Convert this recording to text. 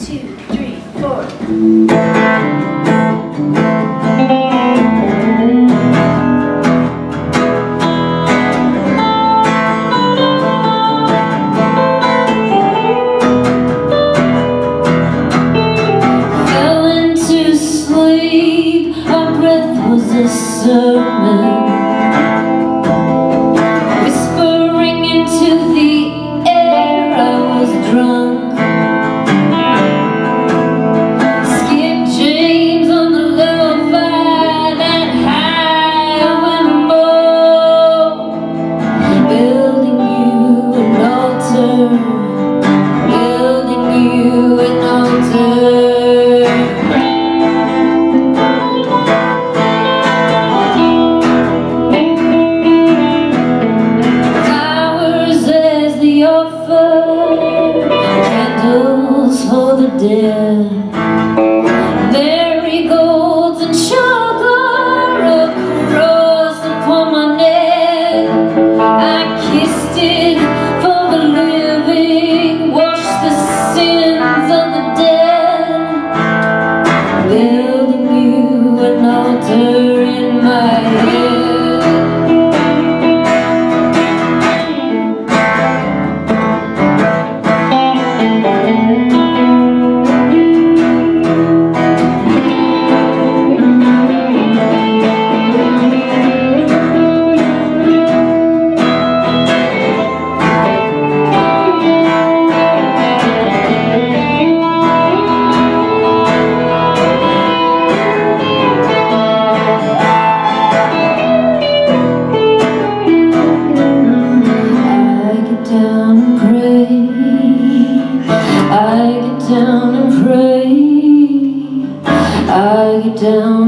2, 3, 4. Whispering into the air, I was drunk. Skip James on the lo-fi, that high and low. Building you an altar, building you an altar. Candles for the dead, marigolds and sugar across upon my neck. I kissed it for the living, washed the sins of the dead, building you an altar in my head. I get down